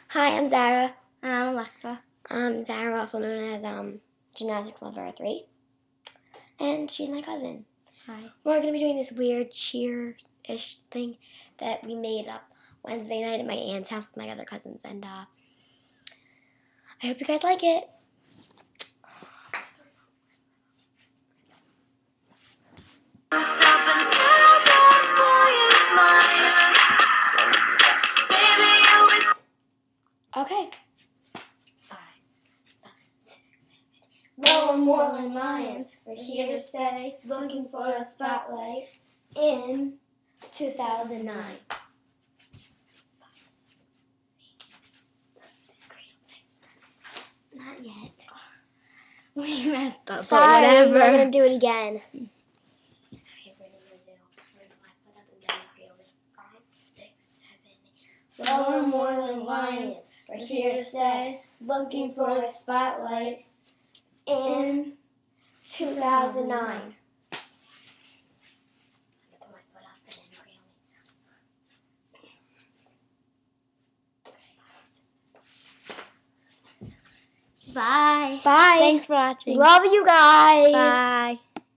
Hi, I'm Zara. And I'm Alexa. Zara, also known as Gymnastics Lover 3. And she's my cousin. Hi. We're going to be doing this weird cheer-ish thing that we made up Wednesday night at my aunt's house with my other cousins. And I hope you guys like it. Okay. 5, 6, 7. Lower Moreland Lions, we're here to stay, looking for a spotlight in 2009. Not yet. We messed up. Sorry, but whatever. we're gonna do it again. Okay, we're gonna do. We're gonna line foot up and down the cradle. 5, 6, 7. Lower Moreland Lions, we're here to stay, looking for a spotlight in 2009. Put my foot up and then cradle me. Bye. Bye. Thanks for watching. Love you guys. Bye.